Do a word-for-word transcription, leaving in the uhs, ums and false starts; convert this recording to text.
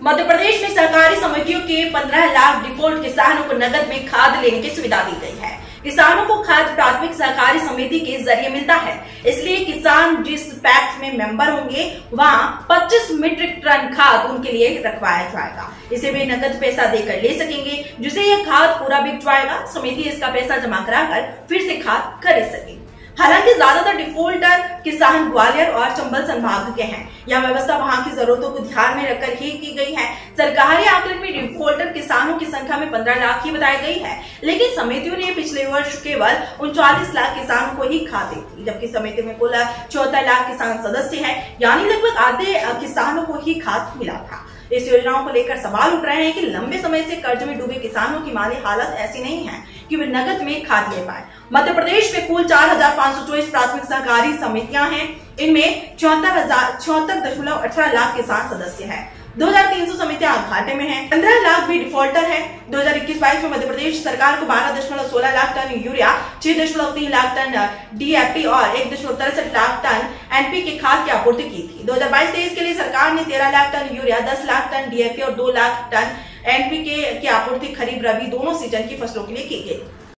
मध्य प्रदेश में सहकारी समितियों के पंद्रह लाख डिफॉल्ट किसानों को नकद में खाद लेने की सुविधा दी गई है। किसानों को खाद प्राथमिक सहकारी समिति के जरिए मिलता है, इसलिए किसान जिस पैक्स में मेंबर होंगे वहां पच्चीस मीट्रिक टन खाद उनके लिए रखवाया जाएगा। इसे वे नकद पैसा देकर ले सकेंगे, जिससे यह खाद पूरा बिक जाएगा। समिति इसका पैसा जमा कराकर फिर से खाद खरीद सकेगी। हालांकि ज्यादातर डिफॉल्टर किसान ग्वालियर और चंबल संभाग के हैं। यह व्यवस्था वहां की जरूरतों को ध्यान में रखकर ही की गई है। सरकारी आकलन में डिफॉल्टर किसानों की संख्या में पंद्रह लाख ही बताई गई है, लेकिन समितियों ने पिछले वर्ष केवल उनचालीस लाख किसानों को ही खाद दी थी, जबकि समिति में कुल चौहत्तर लाख किसान सदस्य हैं, यानी लगभग आधे किसानों को ही खाद मिला था। इस योजनाओं को लेकर सवाल उठ रहे हैं कि लंबे समय से कर्ज में डूबे किसानों की माली हालत ऐसी नहीं है कि वे नकद में खाद ले पाए। मध्य प्रदेश में कुल चार हजार पाँच सौ चौबीस प्राथमिक सहकारी समितियां हैं। इनमें चौहत्तर हजार चौहत्तर दशमलव अठारह लाख किसान सदस्य हैं। दो हजार तीन सौ समितियां घाटे में हैं। पंद्रह लाख भी डिफॉल्टर है। दो हजार इक्कीस बाईस में मध्य प्रदेश सरकार को बारह दशमलव सोलह लाख टन यूरिया, छह दशमलव तीन लाख टन डीएपी और एक दशमलव तिरसठ लाख टन एनपीके खाद की आपूर्ति की थी। दो हजार बाईस तेईस के लिए सरकार ने तेरह लाख टन यूरिया, दस लाख टन डीएपी और दो लाख टन एनपीके की आपूर्ति खरीफ रबी दोनों सीजन की फसलों के लिए की गई।